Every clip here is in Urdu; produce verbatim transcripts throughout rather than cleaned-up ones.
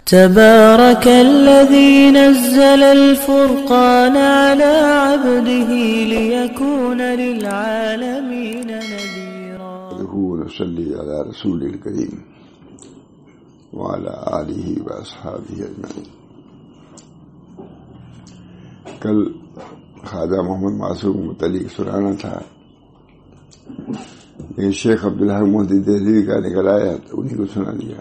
تبارك الذي نزل الفرقان على عبده ليكون للعالمين نذيرا. ونصلي على رسول الكريم وعلى آله وأصحابه أجمعين. کل خواجہ محمد معصوم متعلق سنانا تھا، یہ شیخ عبدالحق محدث دہلوی کا نکل آیا تو انہیں کو سنا دیا.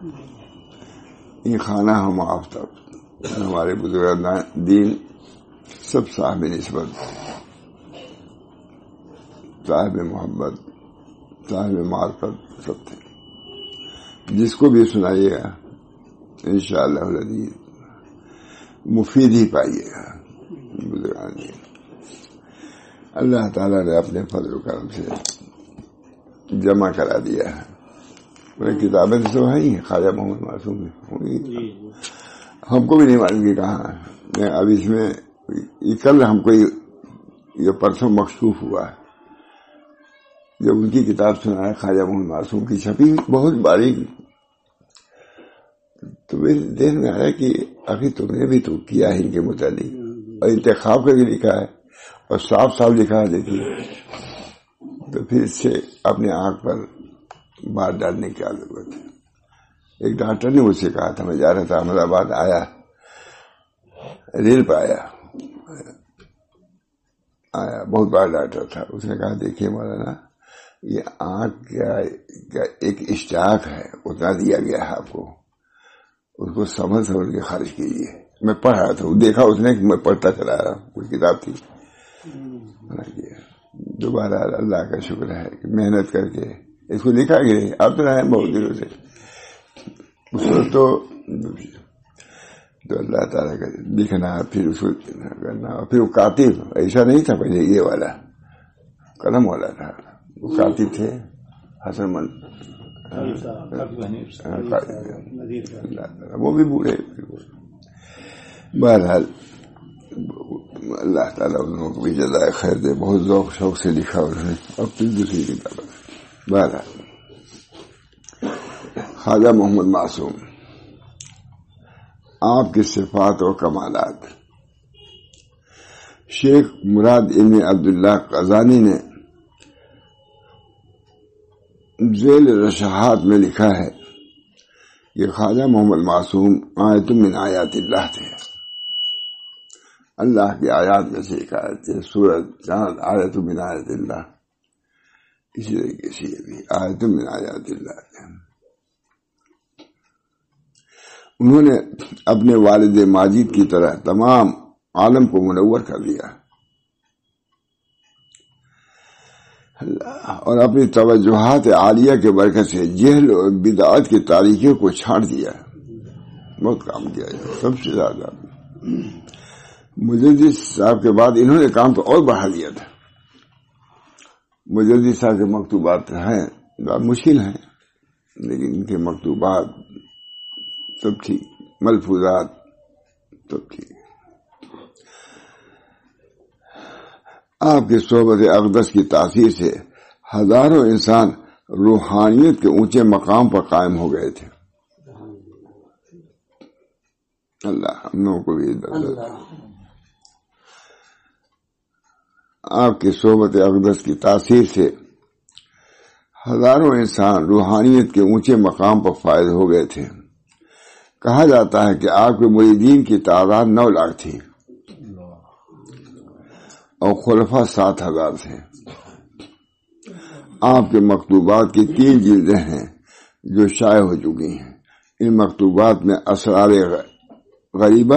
یہ خانہ ہم آفتاب ہمارے بزرگ دین سب صاحب نسبت، صاحب محبت، صاحب معرفت سب تھے. جس کو بھی سنائیے گا انشاءاللہ العزیز مفید ہی پائیے گا. بزرگان دین اللہ تعالیٰ نے اپنے فضل و کرم سے جمع کرا دیا ہے. میری کتابیں تو ہیں خواجہ محمد معصوم میں، ہم کو بھی نہیں معلوم کہ کہاں ہے. اب اس میں یہ کل ہم کو یہ پرسوں مخصوص ہوا ہے جب ان کی کتاب سنا ہے خواجہ محمد معصوم کی، چھپی بہت باریک. تو میرے ذہن میں آیا کہ آخر تم نے بھی تو کیا ہے ان کے متعلق اور انتخاب کر کے لکھا ہے اور صاف صاف لکھا ہے. دیکھیے تو پھر اس سے اپنے آنکھ پر بات ڈالنے کی کیا ضرورت ہے. ایک ڈاکٹر نے مجھ سے کہا تھا، میں جا رہا تھا احمد آباد، آیا ریل پہ آیا آیا بہت بڑا ڈاکٹر تھا. اس نے کہا دیکھیے مولانا یہ آنکھ کا ایک اشتہاق ہے، اتنا دیا گیا ہے آپ کو، اس کو سمجھ سمجھ کے خرچ کیجیے. میں پڑھ رہا تھا، دیکھا اس نے کہ میں پڑھتا چلا رہا ہوں، کوئی کتاب تھی. دوبارہ اللہ کا شکر ہے کہ محنت کر کے اس کو لکھا گیا. اب تو رہے بہت دنوں سے اس کو تو تو اللہ تعالیٰ کا لکھنا پھر اس کو کرنا. پھر وہ کاتب ایسا نہیں تھا پہلے، یہ والا قلم والا تھا. وہ کاتب تھے حسن من، وہ بھی بوڑھے. بہرحال اللہ تعالیٰ ان لوگوں کو بھی جزائے خیر دے، بہت ذوق شوق سے لکھا انہوں نے. اب پھر دوسری کتاب. بہرحال خواجہ محمد معصوم، آپ کی صفات و کمالات. شیخ مراد ابن عبداللہ قزانی نے ذیل رشحات میں لکھا ہے کہ خواجہ محمد معصوم آیت من آیات اللہ تھے. اللہ کی آیات میں سے ایک آیت ہے سورۃ چاند، آیت من آیات اللہ. اسی طریقے سے یہ بھی آیت من آیات اللہ ہے. انہوں نے اپنے والد ماجد کی طرح تمام عالم کو منور کر دیا اور اپنی توجہات عالیہ کے برکت سے جہل اور بدعات کی تاریکیوں کو چھاڑ دیا. بہت کام کیا ہے سب سے زیادہ. مجدد صاحب کے بعد انہوں نے کام تو اور بڑھا لیا تھا. مجدد صاحب کے مکتوبات ہیں مشکل ہیں، لیکن ان کے مکتوبات سب ٹھیک، ملفوظات سب ٹھیک. آپ کی صحبت اقدس کی تاثیر سے ہزاروں انسان روحانیت کے اونچے مقام پر قائم ہو گئے تھے. اللہ ہم لوگوں کو بھی عزت. آپ کی صحبت اقدس کی تاثیر سے ہزاروں انسان روحانیت کے اونچے مقام پر فائز ہو گئے تھے. کہا جاتا ہے کہ آپ کے مریدین کی تعداد نو لاکھ تھی اور خلفاء سات ہزار تھے. آپ کے مکتوبات کی تین جلدیں ہیں جو شائع ہو چکی ہیں. ان مکتوبات میں اسرار غریبہ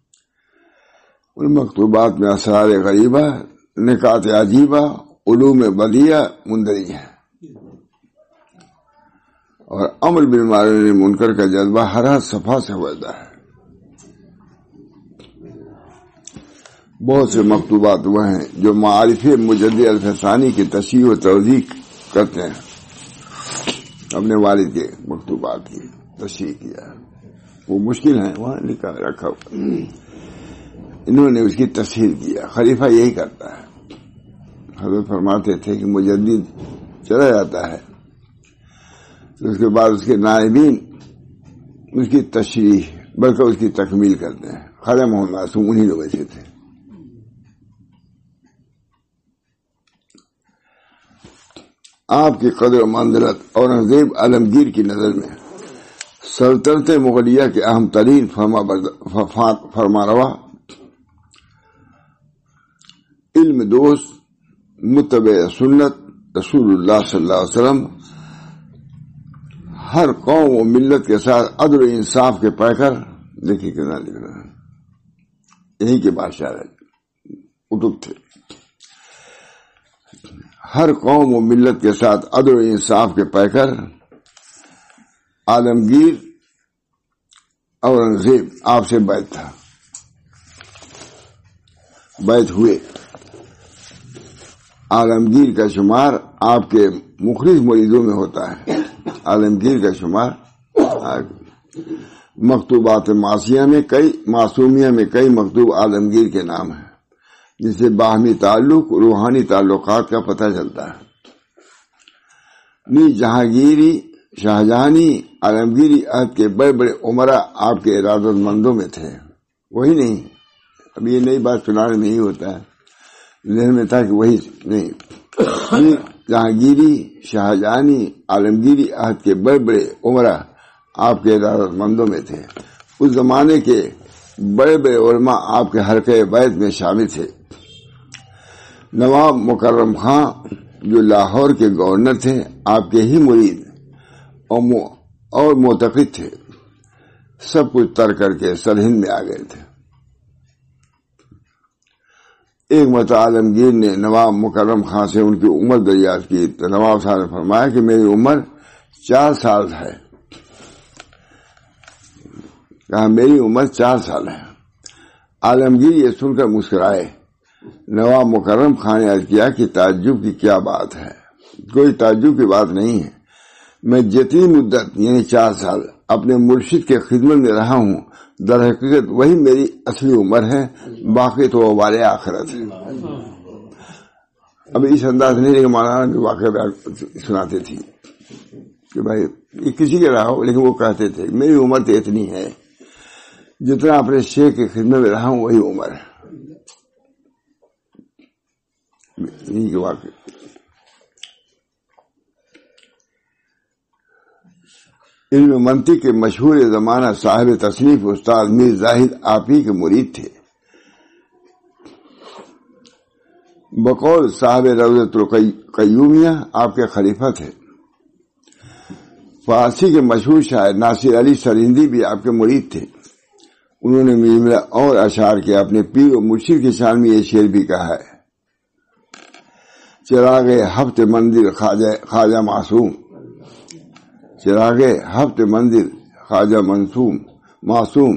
ان مکتوبات میں اسرار غریبہ، نکات عجیبہ، علوم بدیعہ مندرج ہیں اور امر بالمعروف منکر کا جذبہ ہر ہر صفحہ سے وردہ ہے. بہت سے مکتوبات وہ ہیں جو معارف مجدد الفسانی کی تشریح و توضیح کرتے ہیں. اپنے والد کے مکتوبات کی تشریح کیا، وہ مشکل ہیں، وہاں لکھا رکھا ہوا، انہوں نے اس کی تشہیر کیا. خلیفہ یہی کرتا ہے. حضرت فرماتے تھے کہ مجدد چلا جاتا ہے تو اس کے بعد اس کے نائبین اس کی تشریح بلکہ اس کی تکمیل کرتے ہیں. خواجہ محمد معصوم انہی لوگ ایسے تھے. آپ کی قدر و منزلت اورنگزیب عالمگیر کی نظر میں سلطنت مغلیہ کے اہم ترین فرمانروا، علم دوست، متبع سنت رسول اللہ صلی اللہ علیہ وسلم، ہر قوم و ملت کے ساتھ عدل و انصاف کے پیکر. دیکھیے کتنا لکھ رہا ہے، یہیں کے بادشاہ قطب تھے. ہر قوم و ملت کے ساتھ عدل و انصاف کے پیکر عالمگیر اورنگزیب آپ سے بیعت تھا، بیعت ہوئے. عالمگیر کا شمار آپ کے مخلص مریدوں میں ہوتا ہے. عالمگیر کا شمار مکتوبات معصیہ میں کئی معصومیہ میں کئی مکتوب عالمگیر کے نام ہیں، جس سے باہمی تعلق روحانی تعلقات کا پتہ چلتا ہے. نی جہانگیری شاہجہانی عالمگیری عہد کے بڑے بڑے عمرا آپ کے ارادت مندوں میں تھے. وہی نہیں، اب یہ نئی بات سنانے میں ہی ہوتا ہے، ذہن میں تھا کہ وہی نہیں. جہانگیری شاہجہانی عالمگیری عہد کے بڑے بڑے عمرا آپ کے ارادت مندوں میں تھے. اس زمانے کے بڑے بڑے علماء آپ کے حلقہ بیعت میں شامل تھے. نواب مکرم خان جو لاہور کے گورنر تھے آپ کے ہی مرید اور معتقد تھے. سب کچھ ترک کر کے سرہند میں آ گئے تھے. ایک مرتبہ عالمگیر نے نواب مکرم خان سے ان کی عمر دریافت کی تو نواب صاحب نے فرمایا کہ میری عمر چار سال ہے. کہا میری عمر چار سال ہے. عالمگیر یہ سن کر مسکرائے. نواب مکرم خان نے عرض کیا کہ تعجب کی کیا بات ہے؟ کوئی تعجب کی بات نہیں ہے. میں جتنی مدت یعنی چار سال اپنے مرشد کے خدمت میں رہا ہوں در حقیقت وہی میری اصلی عمر ہے، باقی تو وبال آخرت ہے. اب اس انداز نہیں کہ مولانا جو واقعہ سناتے تھے کہ بھائی یہ کسی کے رہا ہو، لیکن وہ کہتے تھے میری عمر تو اتنی ہے جتنا اپنے شیخ کی خدمت میں رہا ہوں وہی عمر ہے. کے واقع علم منطق کے مشہور زمانہ صاحب تصنیف استاد میر زاہد آپ ہی کے مرید تھے. بقول صاحب روضۃ القیومیہ آپ کے خلیفہ تھے. فارسی کے مشہور شاعر ناصر علی سرہندی بھی آپ کے مرید تھے. انہوں نے جملہ اور اشعار کے اپنے پیر و مرشد کی شان میں یہ شعر بھی کہا ہے: چراغ ہفت منزل خواجہ معصوم، چراغ ہفت منزل خواجہ منصوم معصوم،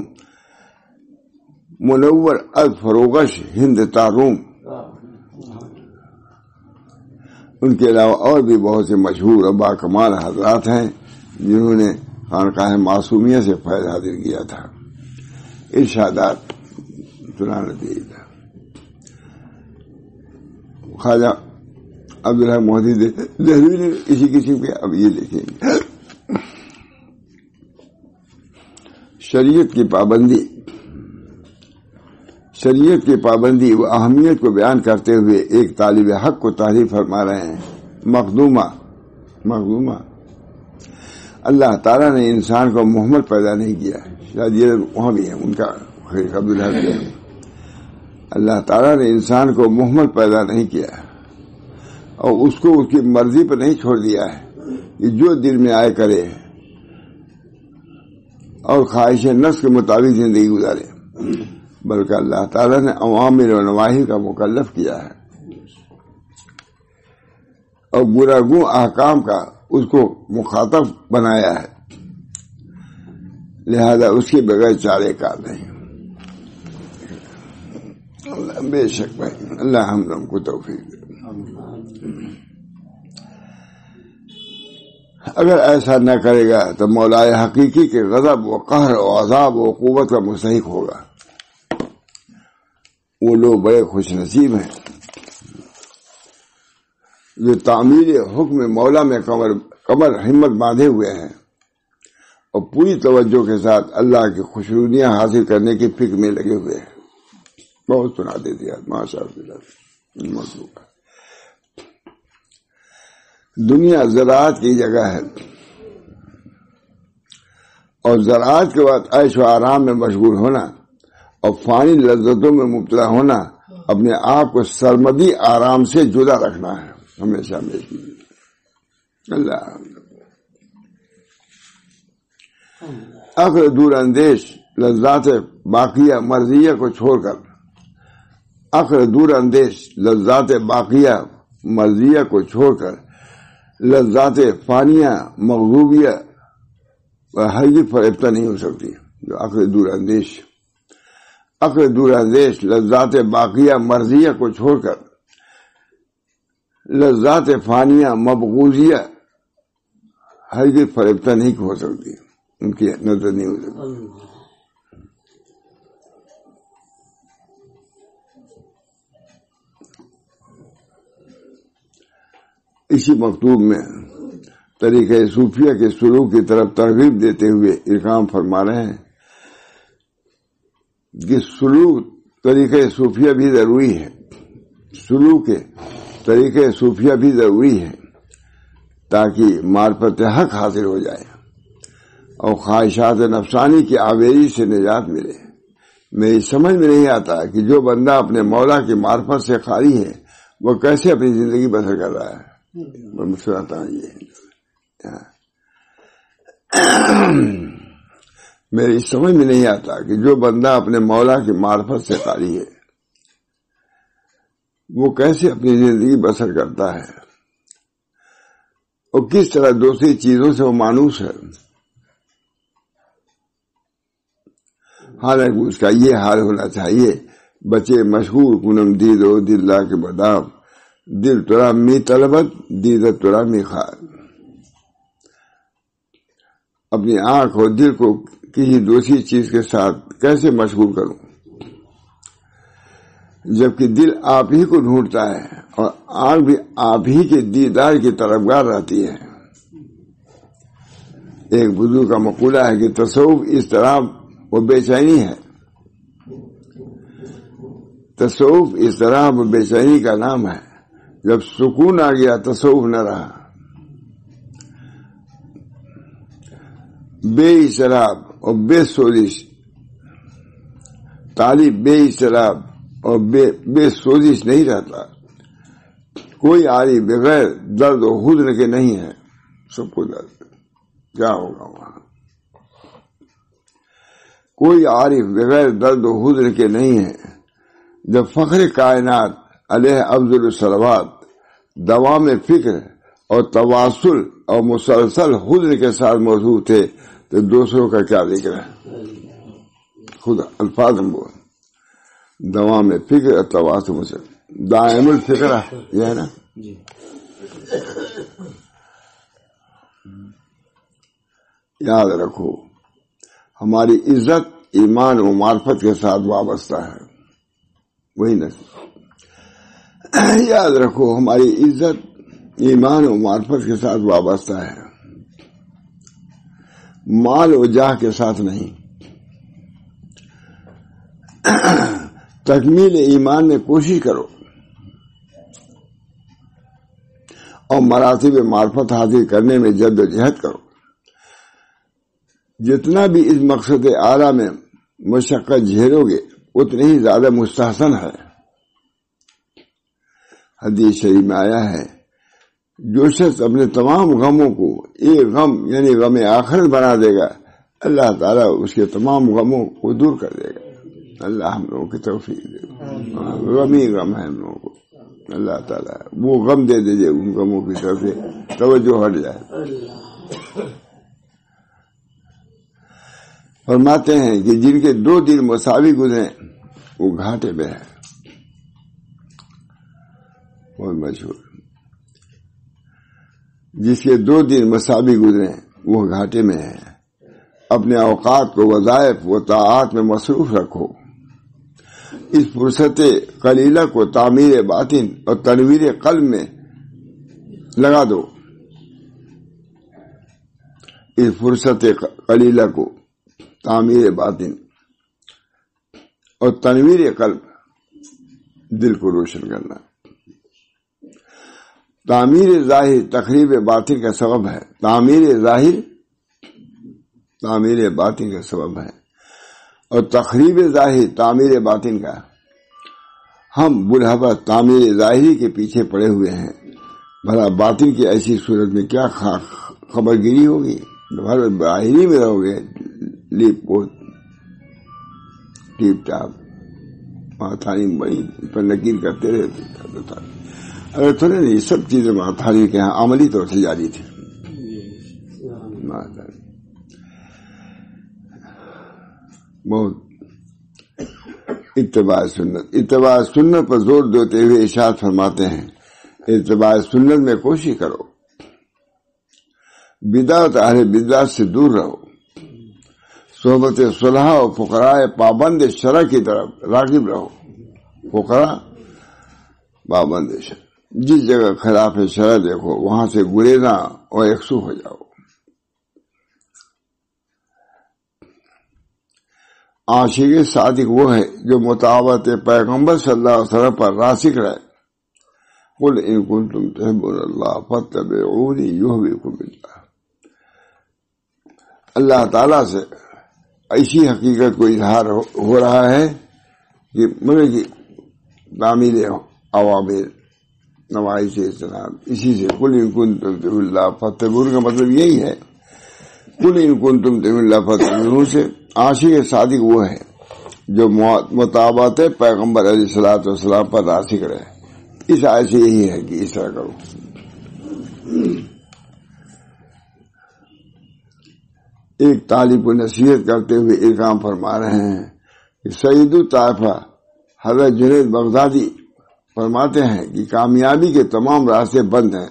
منور از فروغش ہند تاروم. ان کے علاوہ اور بھی بہت سے مشہور اور باکمال حضرات ہیں جنہوں نے خانقاہ معصومیہ سے فیض حاصل کیا تھا. ارشادات سنانا دیے تھا. خواجہ عبدالحق محدث دہلوی نے اسی قسم کے اب یہ لکھیں گے: شریعت کی پابندی شریعت کی پابندی و اہمیت کو بیان کرتے ہوئے ایک طالب حق کو تحریر فرما رہے ہیں. مخدومہ مخدومہ اللہ تعالیٰ نے انسان کو محمد پیدا نہیں کیا. شاید یہ وہاں بھی ہے ان کا عبدالحق. اللہ تعالیٰ نے انسان کو محمد پیدا نہیں کیا اور اس کو اس کی مرضی پر نہیں چھوڑ دیا ہے کہ جو دل میں آئے کرے اور خواہش نفس کے مطابق زندگی گزارے، بلکہ اللہ تعالیٰ نے اوامر و نواہی کا مکلف کیا ہے اور برا گو احکام کا اس کو مخاطب بنایا ہے. لہذا اس کے بغیر چارے کار نہیں. اللہ بے شک بھائی اللہ ہم لوگوں کو توفیق دے. اگر ایسا نہ کرے گا تو مولائے حقیقی کے غضب و قہر و عذاب و قوت کا مستحق ہوگا. وہ لوگ بڑے خوش نصیب ہیں جو تعمیل حکم مولا میں کمر کمر ہمت باندھے ہوئے ہیں اور پوری توجہ کے ساتھ اللہ کی خوشنودیاں حاصل کرنے کی فکر میں لگے ہوئے ہیں. بہت سنا دیتے ہیں ماشاء اللہ. موضوع دنیا زراعت کی جگہ ہے اور زراعت کے بعد عیش و آرام میں مشغول ہونا اور فانی لذتوں میں مبتلا ہونا اپنے آپ کو سرمدی آرام سے جدا رکھنا ہے ہمیشہ ہمیشہ. اللہ عقل دور اندیش لذات باقیہ مرضیہ کو چھوڑ کر عقل دور اندیش لذات باقیہ مرضیہ کو چھوڑ کر لذات فانیہ مغلوبیہ ہرگز فریفتہ نہیں ہو سکتی. جو عقل دور اندیش عقل دور اندیش لذات باقیہ مرضیہ کو چھوڑ کر لذات فانیہ مبغوضیہ ہرگز فریفتہ نہیں ہو سکتی. ان کی نظر نہیں ہو سکتی. اسی مکتوب میں طریقہ صوفیہ کے سلوک کی طرف ترغیب دیتے ہوئے ارقام فرما رہے ہیں کہ سلوک طریقہ صوفیہ بھی ضروری ہے. سلوک طریقہ صوفیہ بھی ضروری ہے تاکہ معرفت حق حاصل ہو جائے اور خواہشات نفسانی کی آویری سے نجات ملے. میری سمجھ میں نہیں آتا کہ جو بندہ اپنے مولا کی معرفت سے خالی ہے وہ کیسے اپنی زندگی بسر کر رہا ہے. میں مسکراتا ہوں. یہ میری سمجھ میں نہیں آتا کہ جو بندہ اپنے مولا کی معرفت سے خالی ہے وہ کیسے اپنی زندگی بسر کرتا ہے اور کس طرح دوسری چیزوں سے وہ مانوس ہے. حالانکہ اس کا یہ حال ہونا چاہیے بچے مشہور کنم دید و دلہ کے بدام دل ترا می طلبت دیدت ترا می خار. اپنی آنکھ اور دل کو کسی دوسری چیز کے ساتھ کیسے مشغول کروں جبکہ دل آپ ہی کو ڈھونڈتا ہے اور آنکھ بھی آپ ہی کے دیدار کی طرفگار رہتی ہے. ایک بزرگ کا مقولہ ہے کہ تصوف اس طرح وہ بے چینی ہے. تصوف اس طرح وہ بے چینی کا نام ہے. جب سکون آ گیا تصوف نہ رہا. بے شراب اور بے سوزش طالب بے شراب اور بے بے سوزش نہیں رہتا. کوئی عاری بغیر درد و حزن کے نہیں ہے. سب کو درد کیا ہوگا وہاں. کوئی عارف بغیر درد و حزن کے نہیں ہے. جب فخر کائنات علیہ افضل الصلوات دوام فکر اور تواصل اور مسلسل حزن کے ساتھ موجود تھے تو دوسروں کا کیا ذکر ہے. خود الفاظ ہم بول دوام فکر اور تواصل مسلسل دائم الفکر یہ ہے نا. یاد رکھو ہماری عزت ایمان و معرفت کے ساتھ وابستہ ہے. وہی نہ یاد رکھو ہماری عزت ایمان و معرفت کے ساتھ وابستہ ہے. مال و جاہ کے ساتھ نہیں. تکمیل ایمان میں کوشش کرو اور مراتب معرفت حاصل کرنے میں جد و جہد کرو. جتنا بھی اس مقصد اعلیٰ میں مشقت جھیلو گے اتنی ہی زیادہ مستحسن ہے. حدیث شریف میں آیا ہے جو شخص اپنے تمام غموں کو ایک غم یعنی غم آخرت بنا دے گا اللہ تعالیٰ اس کے تمام غموں کو دور کر دے گا. اللہ ہم لوگوں کی توفیق دے گا. غمی غم ہے ہم لوگوں کو. اللہ تعالیٰ وہ غم دے دیجیے ان غموں کی طرف سے توجہ ہٹ جائے. فرماتے ہیں کہ جن کے دو دن مساوی گزرے وہ گھاٹے میں ہے. بہت مشہور. جس کے دو دن مساوی گزرے وہ گھاٹے میں ہے. اپنے اوقات کو وظائف و طاعات میں مصروف رکھو. اس فرصت قلیلہ کو تعمیر باطن اور تنویر قلب میں لگا دو. اس فرصت قلیلہ کو تعمیر باطن اور تنویر قلب، دل کو روشن کرنا. تعمیر ظاہر تخریب باطن کا سبب ہے. تعمیر ظاہر تعمیر باطن کا سبب ہے اور تخریب ظاہر تعمیر باطن کا. ہم بڑھاپا تعمیر ظاہری کے پیچھے پڑے ہوئے ہیں. بھلا باطن کی ایسی صورت میں کیا خبر گیری ہوگی؟ بھر ظاہری میں رہو گے، لیپ پوت ٹیپ ٹاپ ماتھانی بڑی پر نکیر کرتے رہتے. اگر تھوڑے نہیں سب چیزیں ماتھانی کے یہاں عملی طور سے جاری تھی. بہت اتباع سنت اتباع سنت پر زور دیتے ہوئے ارشاد فرماتے ہیں اتباع سنت میں کوشش کرو، بدعت اہل بدعت سے دور رہو، صحبت صلحاء و فقراء پابند شرع کی طرف راغب رہو. فقراء پابند شرع، جس جگہ خلاف شرع دیکھو وہاں سے گریزاں اور یکسو ہو جاؤ. عاشق صادق وہ ہے جو مطابقت پیغمبر صلی اللہ علیہ وسلم پر راسخ رہے. قل ان کنتم تحبون اللہ فاتبعونی یحببکم اللہ. اللہ تعالیٰ سے ایسی حقیقت کو اظہار ہو رہا ہے کہ مگر کی تعمیل عوامر نوائی سے اجتناب. اسی سے قل ان کنتم تحبون اللہ فاتبعونی کا مطلب یہی ہے. قل ان کنتم تحبون اللہ فاتبعونی سے عاشق صادق وہ ہے جو مطابقت پیغمبر علیہ الصلوۃ والسلام پر راسخ رہے. اس آیت سے یہی ہے کہ اس طرح کرو. ایک طالب کو نصیحت کرتے ہوئے ارغام فرما رہے ہیں کہ سید الطائفہ حضرت جنید بغدادی فرماتے ہیں کہ کامیابی کے تمام راستے بند ہیں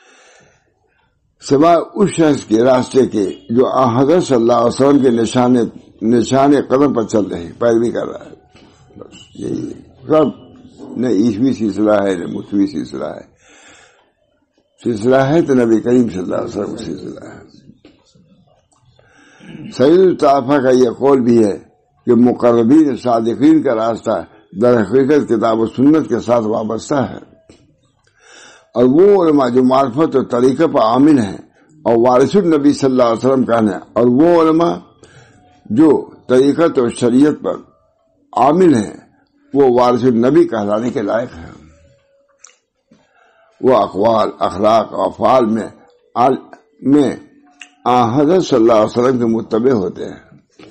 سوائے اس شخص کے راستے کے جو حضرت صلی اللہ علیہ وسلم کے نشان نشان قدم پر چل رہے ہیں، پیروی کر رہا ہے. بس یہی سب نہ عیسوی سلسلہ ہے نہ مسیحی سلسلہ ہے. سلسلہ ہے تو نبی کریم صلی اللہ علیہ وسلم سلسلہ ہے. سید الطائفہ کا یہ قول بھی ہے کہ مقربین صادقین کا راستہ در حقیقت کتاب و سنت کے ساتھ وابستہ ہے، اور وہ علماء جو معرفت اور طریقہ پر عامل ہیں اور وارث النبی صلی اللہ علیہ وسلم کا ہے، اور وہ علماء جو طریقت اور شریعت پر عامل ہیں وہ وارث النبی کہلانے کے لائق ہیں. وہ اقوال اخلاق اور افعال میں میں حضرت صلی اللہ علیہ وسلم کے متبع ہوتے ہیں.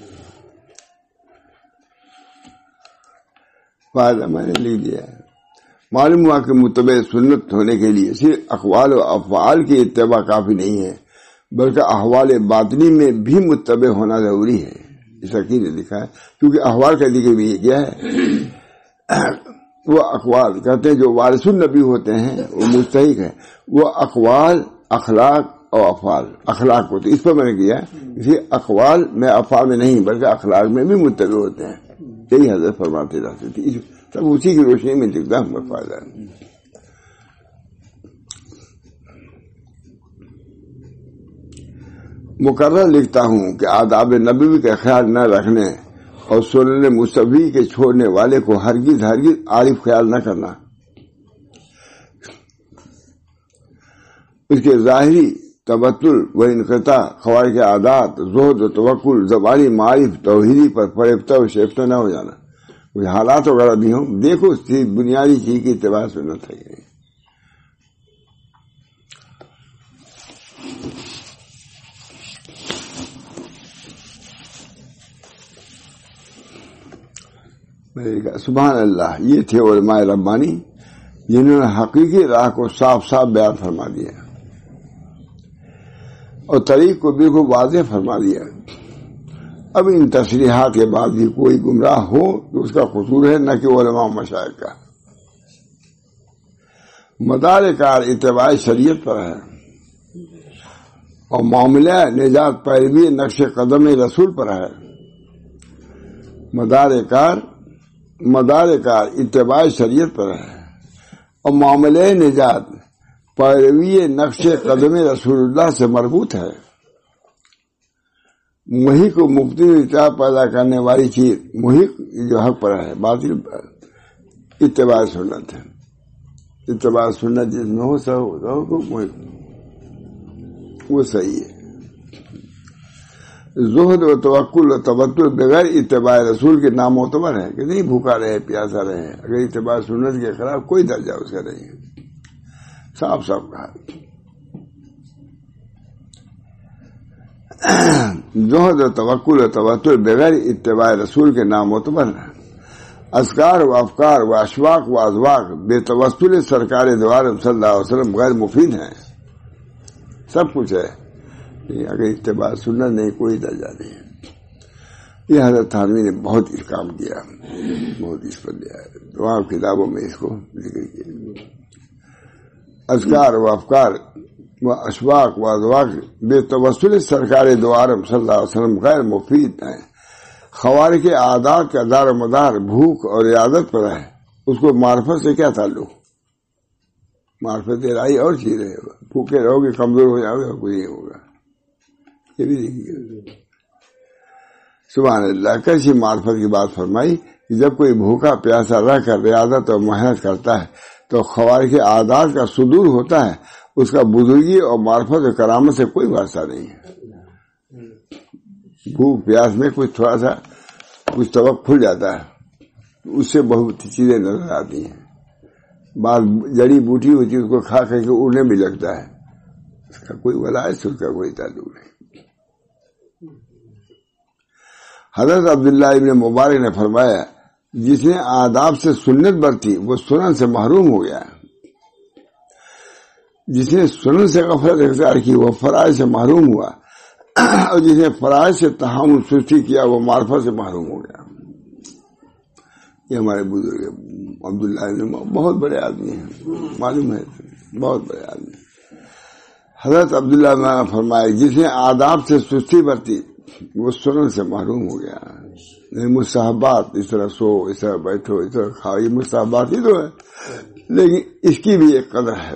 فائدہ میں نے لکھ دیا ہے. معلوم ہوا کہ متبع سنت ہونے کے لیے صرف اقوال و افعال کی اتباع کافی نہیں ہے، بلکہ احوال باطنی میں بھی متبع ہونا ضروری ہے. اس حقیقت نے لکھا ہے کیونکہ احوال کا ذکر بھی کیا ہے. وہ اقوال کہتے ہیں جو وارث النبی ہوتے ہیں وہ مستحق ہیں. وہ اقوال اخلاق اور افعال اخلاق ہوتے، اس پر میں نے کیا اسی اقوال میں افعال میں نہیں بلکہ اخلاق میں بھی متبع ہوتے ہیں. یہی حضرت فرماتے رہتے تھے. سب اسی کی روشنی میں دکھتا ہوں فائدہ. مقرر لکھتا ہوں کہ آداب نبوی کا خیال نہ رکھنے اور سنن مصطفی کے چھوڑنے والے کو ہرگز ہرگز عارف خیال نہ کرنا. اس کے ظاہری تبتل و انقطاع، خوارج کے عادات، زہد و توکل، زبانی معارف توحیدی پر فریفتہ و شیفتہ نہ ہو جانا. کوئی حالات وغیرہ بھی ہوں، دیکھو بنیادی چیز کی اتباع سنت ہے. سبحان اللہ، یہ تھے علماء ربانی جنہوں نے حقیقی راہ کو صاف صاف بیان فرما دیا اور طریق کو بالکل واضح فرما دیا. اب ان تصریحات کے بعد بھی کوئی گمراہ ہو تو اس کا قصور ہے، نہ کہ علماء و مشائخ کا. مدار کار اتباع شریعت پر ہے اور معاملہ نجات پیروی نقش قدم رسول پر ہے. مدار کار مدار کار اتباع شریعت پر ہے اور معاملہ نجات پیروی نقش قدم رسول اللہ سے مربوط ہے. محق و مبطل اتباع پیدا کرنے والی چیز محق جو حق پر ہے، باطل پر اتباع سنت ہے. اتباع سنت جس میں ہو سو ہو محق وہ صحیح ہے. زہد و توکل و تبتل بغیر اتباع رسول کے نامعتبر ہے کہ نہیں بھوکا رہے پیاسا رہے. اگر اتباع سنت کے خلاف کوئی درجہ اس کا نہیں ہے. صاف صاف کہا. زہد و توکل و تبتل بغیر اتباع رسول کے نامعتبر ہے. اذکار و افکار و اشواق و اذواق بے توسل سرکار دوار صلی اللہ علیہ وسلم غیر مفید ہیں. سب کچھ ہے اگر اتباع سنت نہیں کوئی درجہ نہیں ہے. یہ حضرت تھانوی نے بہت اس کام کیا، بہت اس پر لیا ہے. دعا کتابوں میں اس کو ذکر کیا. اذکار و افکار و اشواق و اذواق بے توسل سرکار دوارم صلی اللہ علیہ وسلم غیر مفید ہیں. خوارج کے عادات کا دار و مدار بھوک اور عیادت پر ہے. اس کو معرفت سے کیا تعلق؟ معرفت الہی اور چیز ہے. بھوکے رہو گے کمزور ہو جاؤ گے کوئی نہیں ہوگا. یہ بھی دیکھیے سبحان اللہ. کیسی معرفت کی بات فرمائی کہ جب کوئی بھوکا پیاسا رہ کر ریاضت اور محنت کرتا ہے تو خوارج کے عادات کا صدور ہوتا ہے. اس کا بزرگی اور معرفت و کرامت سے کوئی واسطہ نہیں ہے. بھوک پیاس میں کچھ تھوڑا سا کچھ طبق کھل جاتا ہے، اس سے بہت چیزیں نظر آتی ہیں. بعض جڑی بوٹی ہوتی ہے اس کو کھا کر کے اڑنے بھی لگتا ہے. اس کا کوئی ولایت اس کا کوئی تعلق نہیں. حضرت عبداللہ ابن مبارک نے فرمایا جس نے آداب سے سنت برتی وہ سنن سے محروم ہو گیا. جس نے سنن سے غفلت اختیار کی وہ فرائض سے محروم ہوا، اور جس نے فرائض سے تحمل سستی کیا وہ معرفت سے محروم ہو گیا. یہ ہمارے بزرگ عبداللہ ابن بہت بڑے آدمی ہیں، معلوم ہے بہت بڑے آدمی. حضرت عبداللہ نے فرمایا جس نے آداب سے سستی برتی وہ سنن سے محروم ہو گیا. مستحبات اس طرح سو، اس طرح بیٹھو، اس طرح کھاؤ، یہ مستحبات ہی تو ہے، لیکن اس کی بھی ایک قدر ہے.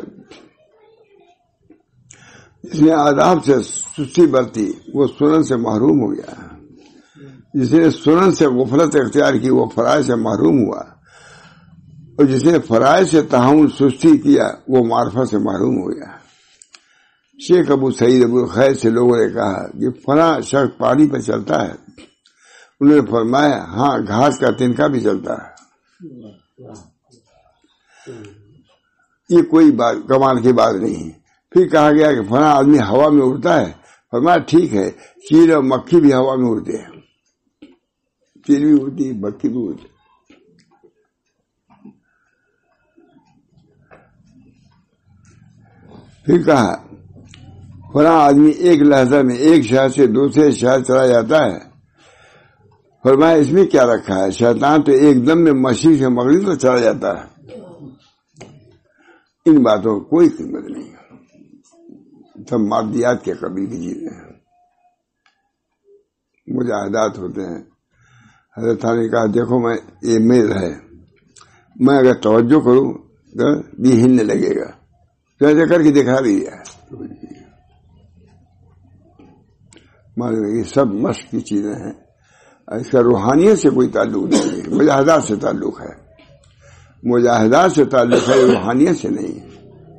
جس نے آداب سے سستی برتی وہ سنن سے محروم ہو گیا. جس نے سنن سے غفلت اختیار کی وہ فرائض سے محروم ہوا، اور جس نے فرائض سے تحمل سستی کیا وہ معرفت سے محروم ہو گیا. شیخ ابو سعید ابو خیر سے لوگوں نے کہا کہ فلاں شخص پانی پر چلتا ہے. انہوں نے فرمایا ہاں گھاس کا تنکا بھی چلتا ہے. یہ کوئی بات کمال کی بات نہیں. پھر کہا گیا کہ فلاں آدمی ہوا میں اڑتا ہے. فرمایا ٹھیک ہے، چیل اور مکھی بھی ہوا میں اڑتے ہیں. چیل بھی اڑتی ہے، مکھی بھی اڑتی ہے. پھر کہا فلاں آدمی ایک لحظہ میں ایک شہر سے دوسرے شہر چلا جاتا ہے. فرمایا اس میں کیا رکھا ہے، شیطان تو ایک دم میں مشرق سے مغرب تک چلا جاتا ہے. ان باتوں کو کوئی قیمت نہیں، سب مادیات کے قبیل کی چیزیں ہیں. مجاہدات ہوتے ہیں. حضرت نے کہا دیکھو میں یہ میز ہے، میں اگر توجہ کروں تو بھی ہلنے لگے گا. تو کر کے دکھا دیا. معلوم ہے یہ سب مشق کی چیزیں ہیں. اس کا روحانیت سے کوئی تعلق نہیں ہے، مجاہدات سے تعلق ہے. مجاہدات سے تعلق ہے، روحانیت سے نہیں ہے.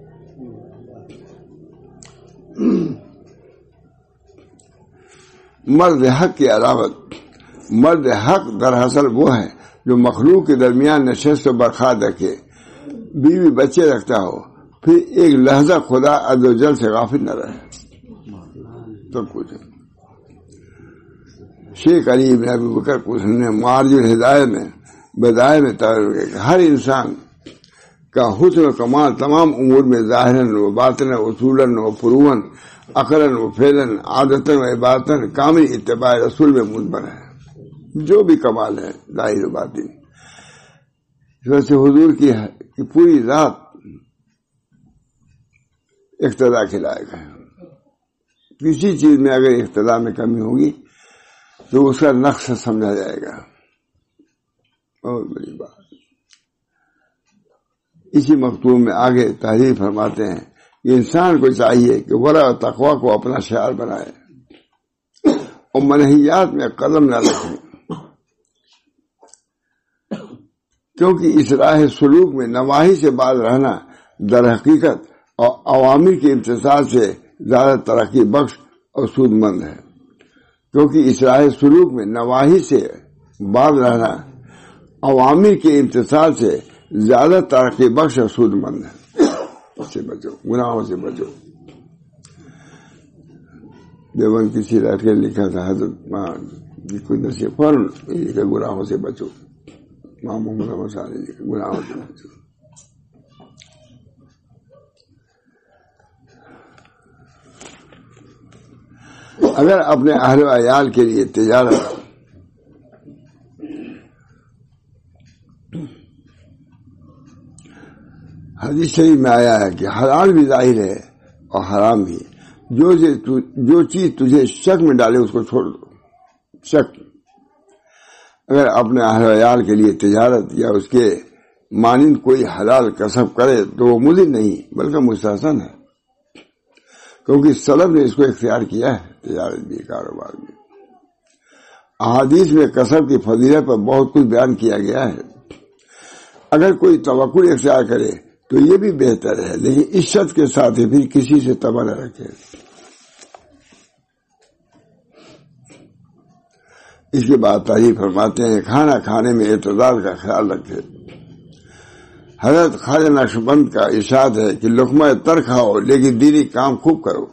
مرد حق کی علامت، مرد حق دراصل وہ ہے جو مخلوق کے درمیان نشست و برخاست رکھے، بیوی بچے رکھتا ہو، پھر ایک لحظہ خدا عز و جل سے غافل نہ رہے. سب کچھ ہے. شیخ علی بن ابی بکر کچھ نے معارج الہدایہ میں بدایہ میں تعریف کیا کہ ہر انسان کا حسن و کمال تمام امور میں ظاہراً و باطناً اصولاً و فروعاً عقلاً و فعلاً عادتاً و عبادتاً کامل اتباع رسول میں منبر ہے. جو بھی کمال ہے ظاہر و باطن. اس وجہ سے حضور کی, کی پوری ذات اقتداء کے لائق ہے. کسی چیز میں اگر اقتداء میں کمی ہوگی تو اس کا نقص سمجھا جائے گا. بہت بڑی بات. اسی مکتوب میں آگے تحریر فرماتے ہیں کہ انسان کو چاہیے کہ ورع و تقوی کو اپنا شعار بنائے اور منہیات میں قدم نہ رکھیں، کیونکہ اس راہ سلوک میں نواہی سے باز رہنا در حقیقت اور عوامر کے امتثال سے زیادہ ترقی بخش اور سود مند ہے۔ کیونکہ اس راہ سلوک میں نواہی سے باز رہنا عوامر کے امتثال سے زیادہ ترقی بخش اور سود مند ہے۔ اس سے بچو، گناہوں سے بچو۔ دیوبند کسی رائٹر نے لکھا تھا، حضرت کوئی نصیحت فوراً لکھا، گناہوں سے بچو۔ ماں محمد مسا نے لکھا، گناہوں سے بچو۔ اگر اپنے اہل و عیال کے لیے تجارت حدیث شریف میں آیا ہے کہ حلال بھی ظاہر ہے اور حرام بھی، جو جو چیز تجھے شک میں ڈالے اس کو چھوڑ دو۔ شک، اگر اپنے اہل و عیال کے لیے تجارت یا اس کے مانند کوئی حلال کسب کرے تو وہ مضر نہیں بلکہ مستحسن ہے، کیونکہ سلف نے اس کو اختیار کیا ہے، تجارت بھی کاروبار بھی۔ احادیث میں کسب کی فضیلت پر بہت کچھ بیان کیا گیا ہے۔ اگر کوئی توکل اختیار کرے تو یہ بھی بہتر ہے، لیکن اس شرط کے ساتھ ہی پھر کسی سے تبع نہ رکھے۔ اس کے بعد تعریف فرماتے ہیں، کھانا کھانے میں اعتدال کا خیال رکھے۔ حضرت خواجہ نقشبند کا ارشاد ہے کہ لقمہ تر کھاؤ لیکن دینی کام خوب کرو۔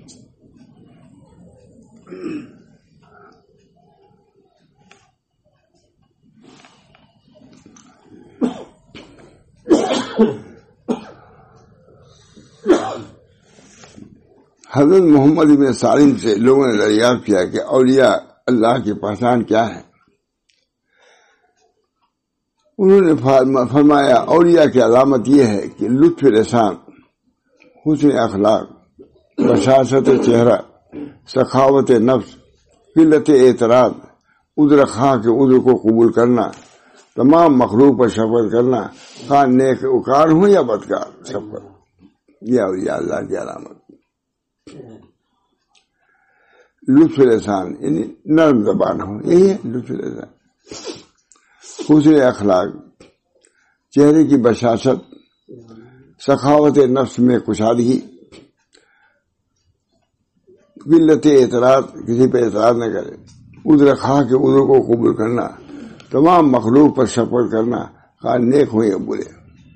حضرت محمد بن سالم سے لوگوں نے دریافت کیا کہ اولیاء اللہ کی پہچان کیا ہے؟ انہوں نے فرمایا، اولیاء کی علامت یہ ہے کہ لطف لسان، حسن اخلاق، بشاشت چہرہ، سخاوت نفس، قلت اعتراض، عذر خواہ کے عذر کو قبول کرنا، تمام مخلوق پر شفقت کرنا، خواہ نیک وکار ہوں یا بدکار، شفقت، یہ اولیاء اللہ کی علامت۔ لطف لسان یعنی نرم زبان ہو، یہی ہے لطف لسان۔ حسن اخلاق، چہرے کی بشاشت، سخاوت نفس میں کشادگی، قلت اعتراض، کسی پہ اعتراض نہ کرے، عذر خواہ کے عذر کو قبول کرنا، تمام مخلوق پر شفقت کرنا، خواہ نیک ہو یا برے۔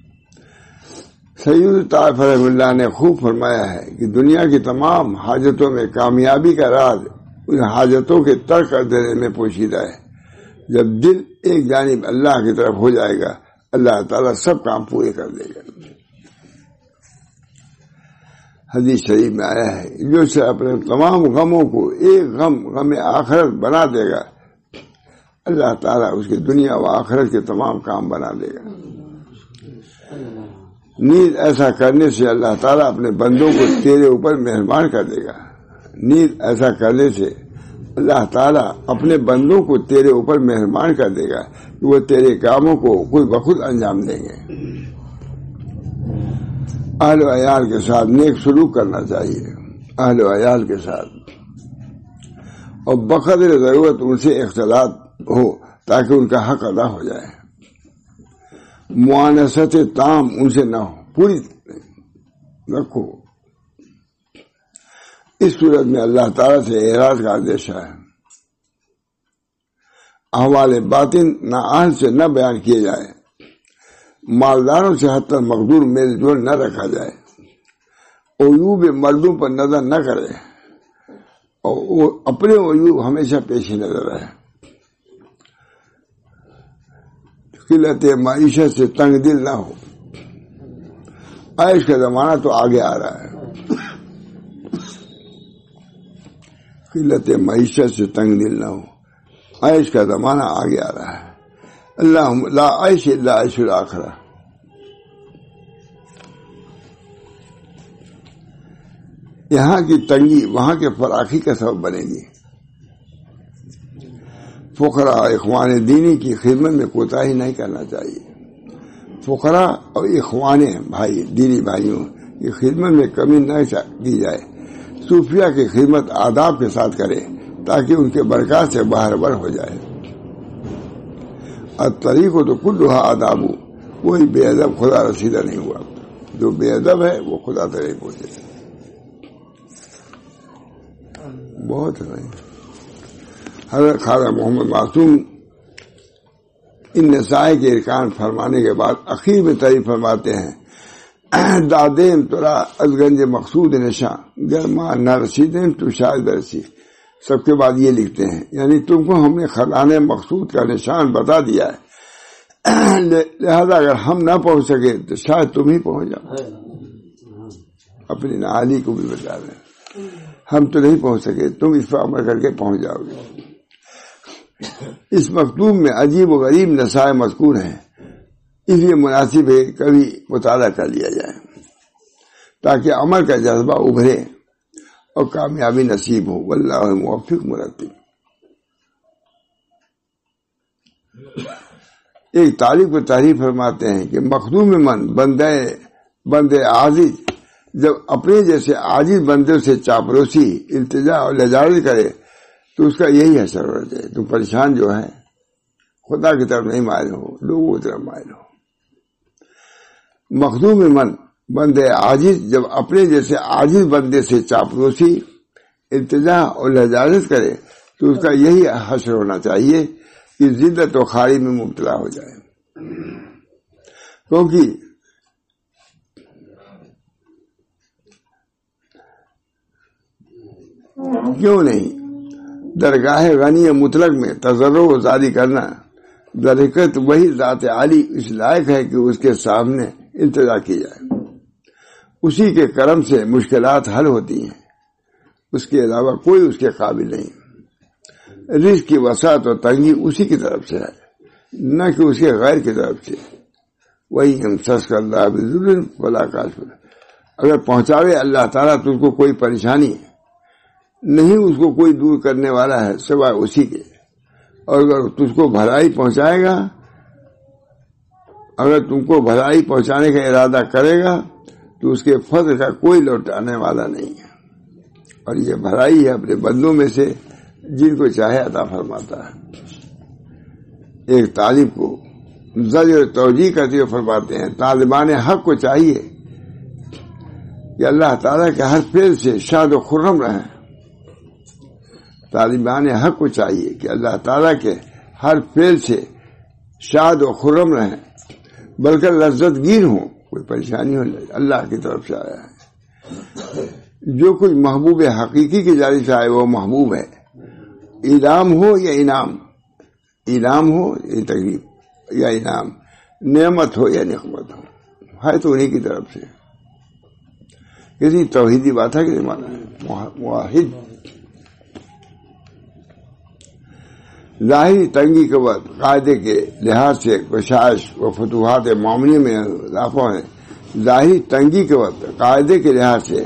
سید طائف رحمہ اللہ نے خوب فرمایا ہے کہ دنیا کی تمام حاجتوں میں کامیابی کا راز ان حاجتوں کے ترک کر دینے میں پوشیدہ ہے۔ جب دل ایک جانب اللہ کی طرف ہو جائے گا، اللہ تعالیٰ سب کام پورے کر دے گا۔ حدیث شریف میں آیا ہے، جو سے اپنے تمام غموں کو ایک غم غم آخرت بنا دے گا، اللہ تعالیٰ اس کی دنیا و آخرت کے تمام کام بنا دے گا۔ نیز ایسا کرنے سے اللہ تعالیٰ اپنے بندوں کو تیرے اوپر مہربان کر دے گا۔ نیز ایسا کرنے سے اللہ تعالیٰ اپنے بندوں کو تیرے اوپر مہربان کر دے گا کہ وہ تیرے کاموں کو خود بخود انجام دیں گے۔ اہل و عیال کے ساتھ نیک سلوک کرنا چاہیے، اہل و عیال کے ساتھ، اور بقدر ضرورت ان سے اختلاط ہو تاکہ ان کا حق ادا ہو جائے۔ معانست تام ان سے نہ ہو، پوری رکھو۔ اس صورت میں اللہ تعالیٰ سے اعراض کا اندیشہ ہے۔ احوال باطن نہ اہل سے نہ بیان کیے جائے، مالداروں سے حتی مقدور میل جول نہ رکھا جائے، عیوب مردوں پر نظر نہ کرے، اور اپنے عیوب ہمیشہ پیش نظر رہے۔ قلت معیشت سے تنگ دل نہ ہو، عیش کا زمانہ تو آگے آ رہا ہے۔ قلت معیشت سے تنگ دل نہ ہو، عیش کا زمانہ آگے آ رہا ہے۔ اللہ لا عیش الا عیش الآخرہ۔ یہاں کی تنگی وہاں کے فراخی کا سبب بنے گی۔ فقراء اخوان دینی کی خدمت میں کوتاہی نہیں کرنا چاہیے۔ فقراء اور اخوان بھائی دینی بھائیوں کی خدمت میں کمی نہ کی جائے۔ صوفیہ کی خدمت آداب کے ساتھ کرے تاکہ ان کے برکات سے باہر بر ہو جائے. اور طریقوں تو کلھا آداب، کوئی بے ادب خدا رسیدہ نہیں ہوا. جو بے ادب ہے وہ خدا تک نہیں پہنچے. بہت ہے. حضرت خواجہ محمد معصوم ان نسائے کے ارکان فرمانے کے بعد اخیر میں تعریف فرماتے ہیں، دادیم ترا از گنج مقصود نشاں گرما نہ رسیدیں تو شاید برسی. سب کے بعد یہ لکھتے ہیں یعنی تم کو ہم نے خزانے مقصود کا نشان بتا دیا ہے، لہذا اگر ہم نہ پہنچ سکے تو شاید تم ہی پہنچ جاؤ. اپنی نااہلی کو بھی بتا رہے ہیں، ہم تو نہیں پہنچ سکے، تم اس پر عمل کر کے پہنچ جاؤ گے. اس مکتوب میں عجیب و غریب نصائح مذکور ہیں، اس لیے مناسب ہے کبھی مطالعہ کر لیا جائے تاکہ عمل کا جذبہ ابھرے اور کامیابی نصیب ہو. واللہ موفق مرتب. ایک طالب کو تعریف فرماتے ہیں کہ مخدوم من بندے بندے عاجز جب اپنے جیسے عاجز بندے سے چاپلوسی، التجا اور لجاجت کرے تو اس کا یہی اثر ہوتا ہے. تم پریشان جو ہے خدا کی طرف نہیں مائل ہو، لوگوں کی طرف مائل ہو. مخدوم من بندے عاجز جب اپنے جیسے عاجز بندے سے چاپلوسی، التجا اور لجاجت کرے تو اس کا یہی حشر ہونا چاہیے کہ ذلت و خواری میں مبتلا ہو جائے. کیونکہ کیوں نہیں درگاہ غنی مطلق میں تضرع و زاری کرنا درحقیقت وہی ذات عالی اس لائق ہے کہ اس کے سامنے التجا کی جائے. اسی کے کرم سے مشکلات حل ہوتی ہیں، اس کے علاوہ کوئی اس کے قابل نہیں. رزق کی وسعت اور تنگی اسی کی طرف سے ہے، نہ کہ اس کے غیر کی طرف سے. وہی امسسک اللہ بذل فلا کاشف، اگر پہنچاوے اللہ تعالیٰ تو اس کو کوئی پریشانی نہیں، اس کو کوئی دور کرنے والا ہے سوائے اسی کے. اور اگر تجھ کو بھلائی پہنچائے گا، اگر تم کو بھلائی پہنچانے کا ارادہ کرے گا تو اس کے فضل کا کوئی لوٹانے والا نہیں ہے. اور یہ بھلائی ہے اپنے بندوں میں سے جن کو چاہے عطا فرماتا ہے. ایک طالب کو زجر توجیہ کرتے ہوئے فرماتے ہیں، طالبان حق کو چاہیے کہ اللہ تعالیٰ کے ہر فعل سے شاد و خرم رہیں. طالبان حق کو چاہیے کہ اللہ تعالیٰ کے ہر فعل سے شاد و خرم رہیں، بلکہ لذت گیر ہوں. کوئی پریشانی ہو اللہ کی طرف سے آیا ہے. جو کچھ محبوب حقیقی کی جانب سے آئے وہ محبوب ہے. انعام ہو یا انعام، انعام ہو یا تکلیف یا انعام، نعمت ہو یا نقمت ہو، ہے تو انہیں کی طرف سے. کسی توحیدی بات ہے کہ مانا ہے واحد. ظاہری تنگی کے وقت قاعدے کے لحاظ سے کشائش و فتوحات معاملے میں اضافہ ہے. ظاہری تنگی کے وقت قاعدے کے لحاظ سے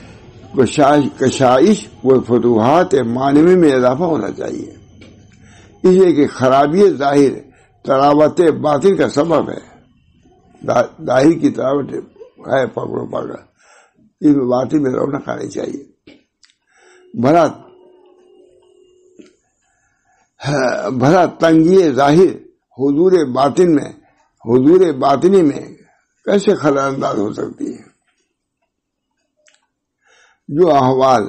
کشائش و فتوحات معاملے میں اضافہ ہونا چاہیے، اس لیے کہ خرابی ظاہر تراوت باطن کا سبب ہے. ظاہر کی تراوت ہے پکڑو پکڑا، اس باطن میں رونق آنی چاہیے. بھلا بھلا تنگی ظاہر حضور باطن میں حضور باطنی میں کیسے خلل انداز ہو سکتی ہے؟ جو احوال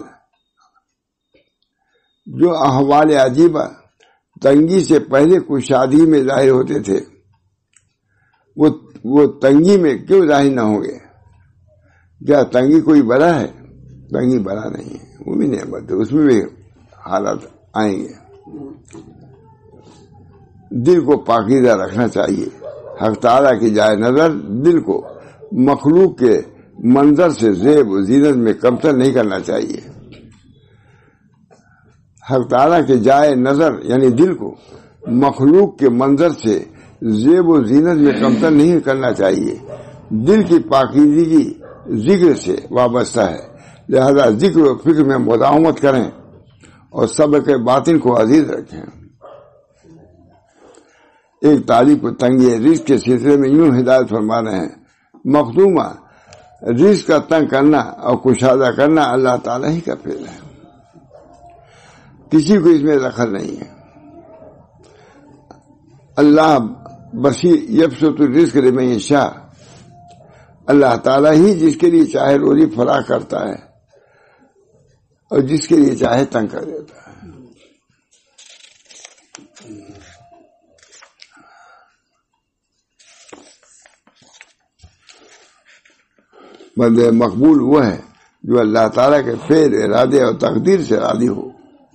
جو احوال عجیبہ تنگی سے پہلے کشادگی میں ظاہر ہوتے تھے وہ وہ تنگی میں کیوں ظاہر نہ ہوں گے؟ کیا تنگی کوئی بلا ہے؟ تنگی بلا نہیں ہے، وہ بھی نعمت ہے، اس میں بھی حالات آئیں گے. دل کو پاکیزہ رکھنا چاہیے. حق تعالیٰ کی جائے نظر دل کو مخلوق کے منظر سے زیب و زینت میں کمتر نہیں کرنا چاہیے. حق تعالیٰ کے جائے نظر یعنی دل کو مخلوق کے منظر سے زیب و زینت میں کمتر نہیں کرنا چاہیے. دل کی پاکیزگی ذکر سے وابستہ ہے، لہذا ذکر و فکر میں مداومت کریں اور صبر کے باطن کو عزیز رکھیں. ایک طالب کو تنگی رزق کے سلسلے میں یوں ہدایت فرما رہے ہیں، مخدومہ رزق کا تنگ کرنا اور کشادہ کرنا اللہ تعالیٰ ہی کا فعل ہے. کسی کو اس میں دخل نہیں ہے. اللہ بصیر یبسط الرزق لمن یشاء، اللہ تعالیٰ ہی جس کے لیے چاہے روزی فراہ کرتا ہے اور جس کے لیے چاہے تنگ کر دیتا ہے. بندے مقبول وہ ہے جو اللہ تعالیٰ کے فعل، ارادے اور تقدیر سے راضی ہو.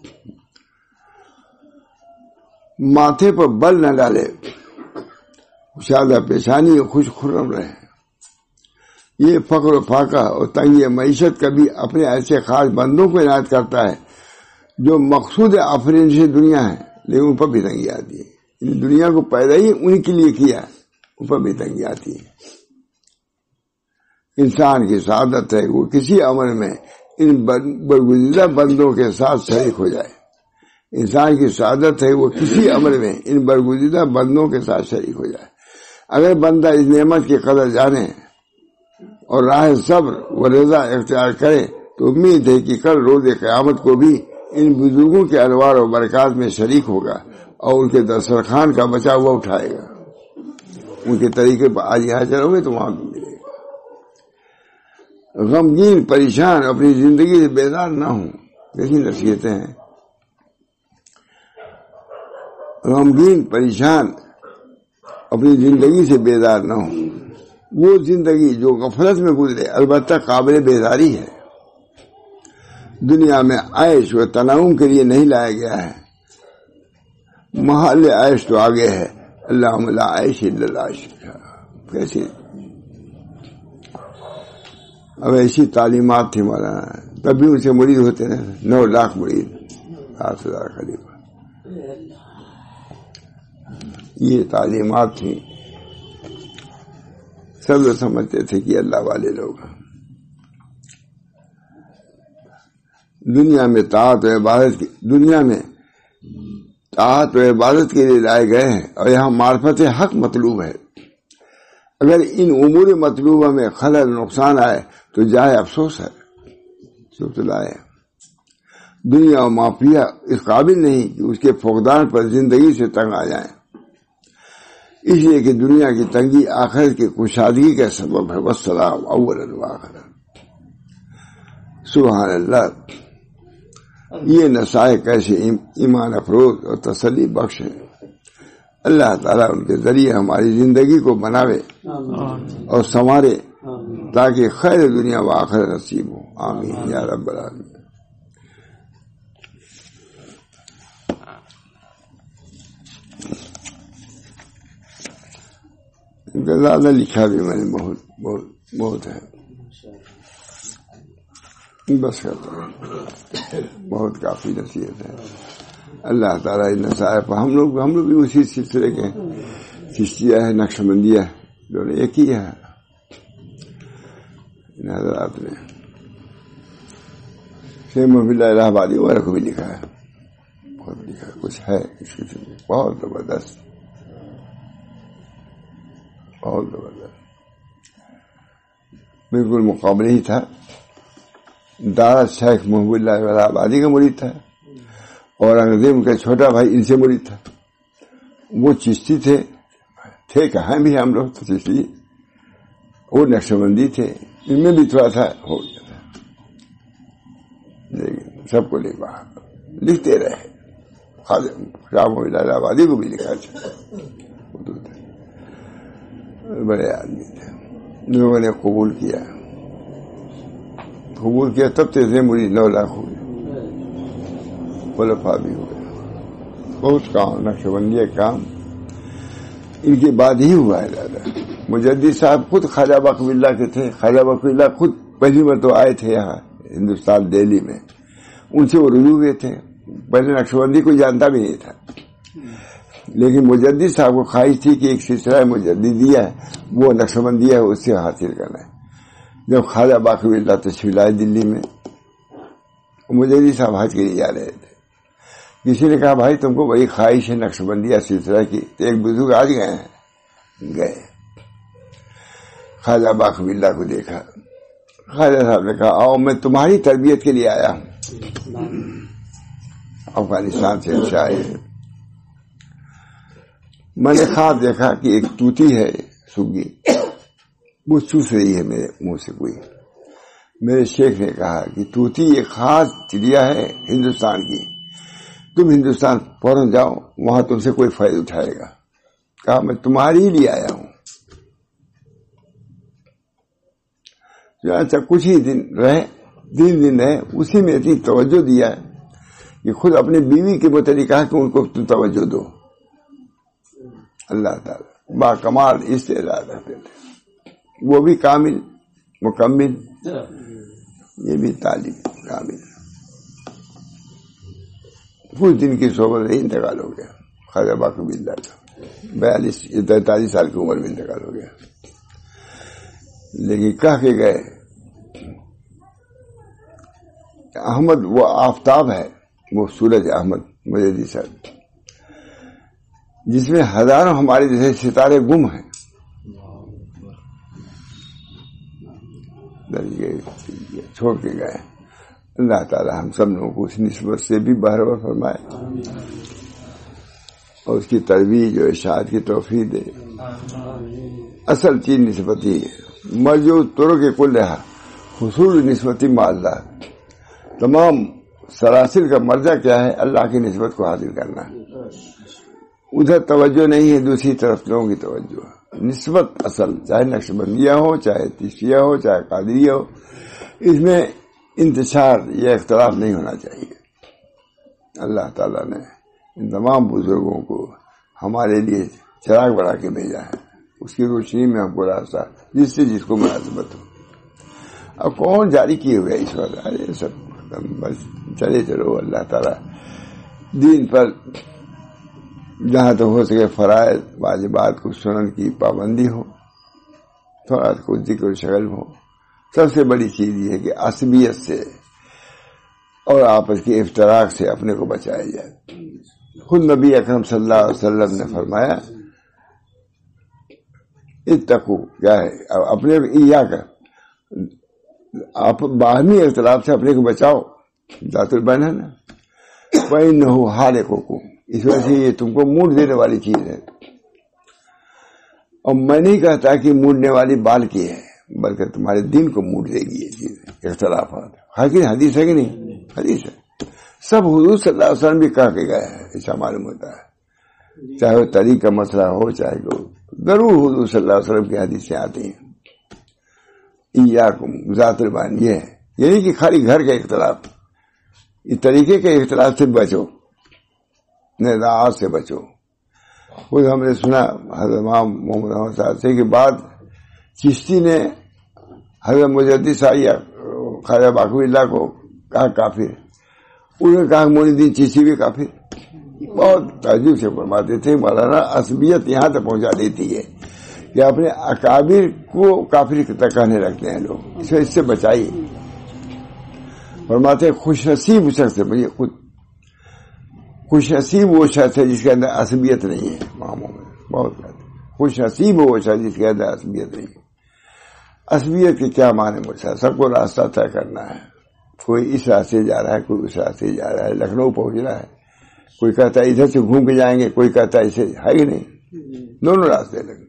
ماتھے پر بل نہ ڈالے، شادہ پیشانی خوش خرم رہے. یہ فقر و فاقہ اور تنگی معیشت کبھی اپنے ایسے خاص بندوں کو عنایت کرتا ہے جو مقصود آفرین سے دنیا ہے، لیکن ان پر بھی تنگی آتی ہے. دنیا کو پیدا ہی انہی کے لیے کیا، ان پر بھی تنگی آتی ہے. انسان کی سعادت ہے وہ کسی عمل میں ان برگزیدہ بندوں کے ساتھ شریک ہو جائے. انسان کی سعادت ہے وہ کسی عمل میں ان برگزیدہ بندوں کے ساتھ شریک ہو جائے. اگر بندہ اس نعمت کی قدر جانے اور راہ صبر و رضا اختیار کرے تو امید ہے کہ کل روز قیامت کو بھی ان بزرگوں کے انوار و برکات میں شریک ہوگا اور ان کے دسترخوان کا بچا ہوا اٹھائے گا. ان کے طریقے پر آج یہاں چلو گے تو وہاں بھی ملے گا. غمگین پریشان اپنی زندگی سے بیدار نہ ہوں. کیسی نصیحتیں ہیں. غمگین پریشان اپنی زندگی سے بیدار نہ ہوں. وہ زندگی جو غفلت میں گزرے البتہ قابل بیداری ہے. دنیا میں عیش و تنعم کے لیے نہیں لایا گیا ہے. محل عیش تو آگے ہے. اللہم لا عیش الا العیش. کیسے اب ایسی تعلیمات تھی مولانا، تب بھی ان سے مرید ہوتے نا. نو لاکھ مرید، آٹھ ہزار خلیفہ. یہ تعلیمات تھی. سب لوگ سمجھتے تھے کہ اللہ والے لوگ. دنیا میں طاعت و عبادت کی دنیا میں طاعت و عبادت کے لیے لائے گئے ہیں اور یہاں معرفت حق مطلوب ہے. اگر ان امور مطلوبہ میں خلل نقصان آئے تو جائے افسوس ہے. سب تو لائے دنیا و مافیا اس قابل نہیں کہ اس کے فقدان پر زندگی سے تنگ آ جائیں. اس لیے کہ دنیا کی تنگی آخرت کی کشادگی کا سبب ہے. والسلام اولا وآخرا. سبحان اللہ. یہ نصائح کیسے ایمان افروز اور تسلی بخش ہیں. اللہ تعالیٰ ان کے ذریعے ہماری زندگی کو بناوے اور سنوارے تاکہ خیر دنیا و آخرت نصیب ہو. آمین یا رب العالمین. زیادہ لکھا بھی میں نے بہت بہت بہت ہے. بس کرتا ہوں. بہت کافی نصیحت ہے. اللہ تعالیٰ نصائح پر ہم لوگ ہم لوگ بھی اسی سلسلے کے چشتیہ ہے، نقش بندیہ دونوں ایک ہی ہے. حضرات نے شیخ محمد اللہ الہ آبادی وغیرہ کو بھی لکھا ہے. بہت لکھا ہے. کچھ ہے اس کی بہت زبردست، بہت زبردست. بالکل مقابلے ہی تھا. دارا شیخ محمد اللہ الہ آبادی کا مرید تھا اور انگریزی کا چھوٹا بھائی ان سے مرید تھا. وہ چشتی تھے تھے کہاں بھی ہم لوگ تو چشتی. وہ نقش بندی تھے. ان میں بھی تھوڑا سا ہو گیا تھا لیکن سب کو لکھا لکھتے رہے. شاہ محمد اللہ آبادی کو بھی لکھا تھا. بڑے آدمی تھے. لوگوں نے قبول کیا قبول کیا تب تیزے مری نو لاکھ ہوئے. خلفاء بھی ہوئے. بہت کام نقش بندی کام ان کے بعد ہی ہوا ہے. دادا مجدد صاحب خود خواجہ باقی اللہ کے تھے. خواجہ باقی اللہ خود پہلی مرتبہ آئے تھے یہاں ہندوستان دہلی میں. ان سے وہ رجوع ہوئے تھے. پہلے نقش بندی کو جانتا بھی نہیں تھا لیکن مجدد صاحب کو خواہش تھی کہ ایک سلسلہ مجددیہ ہے وہ نقش بندی ہے اس سے حاصل کرنا ہے. جب خواجہ باقی اللہ تشریف لائے دلی میں مجدد صاحب حج کے لیے جا رہے تھے. کسی نے کہا بھائی تم کو بڑی خواہش ہے نقش بندیہ سلسلہ کی. ایک بزرگ آج گئے ہیں. گئے خواجہ باقی اللہ کو دیکھا. خواجہ صاحب نے کہا آؤ میں تمہاری تربیت کے لیے آیا ہوں. افغانستان سے اچھا ہے. میں نے خواب دیکھا کہ ایک طوطی ہے سگی، وہ چوس رہی ہے میرے منہ سے. کوئی میرے شیخ نے کہا کہ طوطی ایک خاص چڑیا ہے ہندوستان کی، تم ہندوستان فوراً جاؤ، وہاں تم سے کوئی فائدہ اٹھائے گا. کہا میں تمہاری لیے آیا ہوں. اچھا کچھ ہی دن رہے، تین دن رہے، اسی میں اتنی توجہ دیا ہے کہ خود اپنی بیوی کے متعلق کہا کہ ان کو تم توجہ دو. اللہ تعالیٰ با کمال استعداد رکھتے تھے، وہ بھی کامل مکمل، یہ بھی تعلیم کامل. کچھ دن کی صحبت میں انتقال ہو گیا. خواجہ باقی بلّہ کا بیالیس تینتالیس سال کی عمر میں انتقال ہو گیا. لیکن کہہ کے گئے احمد وہ آفتاب ہے، وہ سورج احمد مجدی صاحب، جس میں ہزاروں ہمارے جیسے ستارے گم ہیں. چھوڑ کے گئے. اللہ تعالی ہم سب لوگوں کو اس نسبت سے بھی بہرور فرمائے اور اس کی ترویج اور ارشاد کی توفیق دے. اصل چیز نسبتی ہے. مرجو طرق کل رہا حصول نسبتی معلّہ. تمام سراسر کا مرجع کیا ہے؟ اللہ کی نسبت کو حاصل کرنا. ادھر توجہ نہیں ہے، دوسری طرف لوگوں کی توجہ. نسبت اصل، چاہے نقش بندیہ ہو، چاہے تیسریہ ہو، چاہے قادریہ ہو، اس میں انتشار یا اختلاف نہیں ہونا چاہیے. اللہ تعالیٰ نے ان تمام بزرگوں کو ہمارے لیے چراغ بنا کے بھیجا ہے، اس کی روشنی میں ہم کو راستہ جس سے جس کو مناسبت ہو. اب کون جاری کیے ہوئے اس وقت؟ ارے سب بس چلے چلو. اللہ تعالیٰ دین پر جہاں تو ہو سکے فرائض واجبات کو سنن کی پابندی ہو، تھوڑا کو ذکر و شغل ہو. سب سے بڑی چیز یہ ہے کہ عصبیت سے اور آپس کے افتراق سے اپنے کو بچایا جائے. خود نبی اکرم صلی اللہ علیہ وسلم نے فرمایا اتقو، کیا ہے اپنے یا کر آپ باہمی اختلاف سے اپنے کو بچاؤ. ذات البین ہے نا، وَإِنَّهُ حَالِقُكُمْ، اس وجہ سے یہ تم کو موڑ دینے والی چیز ہے. اور میں نہیں کہتا کہ موڑنے والی بال کی ہے، بلکہ تمہارے دین کو موڑ دے گی یہ چیز اختلافات. حقیقت حدیث ہے کہ نہیں؟ حدیث ہے. سب حضور صلی اللہ علیہ وسلم بھی کہا کے گئے ہیں، ایسا معلوم ہوتا ہے. چاہے وہ طریق کا مسئلہ ہو، چاہے وہ ضرور حضور صلی اللہ علیہ وسلم کی حدیثیں آتی ہیں. ایاکم ذات البین، یہ ہے یعنی کہ خالی گھر کا اختلاف، اس طریقے کے اختلاف سے بچو، نزاعات سے بچو. خود ہم نے سنا حضرت امام محمد احمد صاحب سے کہ بعد چشتی نے حضرت مجدد سایہ خواجہ باقی اللہ کو کہا کافر، انہوں نے کہا معین الدین چشتی بھی کافر. بہت تعجب سے فرماتے تھے مولانا عصبیت یہاں تک پہنچا دیتی ہے کہ اپنے اکابر کو کافر تک کہنے رکھتے ہیں لوگ. اس اس سے بچائیے. فرماتے خوش نصیب شخص ہے، مجھے خود خوش نصیب وہ شخص ہے جس کے اندر عصبیت نہیں ہے. ماموں میں بہت کہتے ہیں خوش نصیب وہ شخص جس کے اندر عصبیت نہیں ہے. عصبیت کے کیا معنی مجھے؟ سب کو راستہ طے کرنا ہے. کوئی اس راستے جا رہا ہے، کوئی اس راستے جا رہا ہے، لکھنؤ پہنچ رہا ہے، کوئی کہتا ہے ادھر سے گھوم کے جائیں گے، کوئی کہتا ہے اسے، ہے ہی نہیں، دونوں راستے لگے.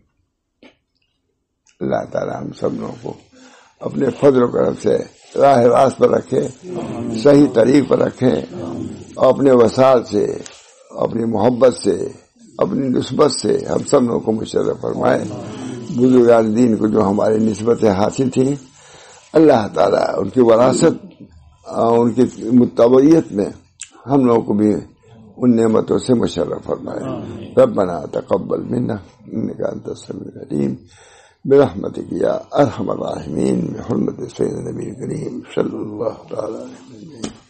اللہ تعالی ہم سب لوگوں کو اپنے فضل و کرم سے راہ راست پر رکھے، صحیح طریق پر رکھے، اور اپنے وسائل سے، اپنی محبت سے، اپنی نسبت سے ہم سب لوگوں کو مشرف فرمائے. بزرگان دین کو جو ہماری نسبتیں حاصل تھیں، اللہ تعالیٰ ان کی وراثت اور ان کی متبعیت میں ہم لوگوں کو بھی ان نعمتوں سے مشرف فرمائے. ربنا تقبل منا انک انت السمیع العلیم برحمتک یا ارحم الراحمین بحرمت سیدنا نبی کریم صلی اللہ تعالی علیہ وسلم.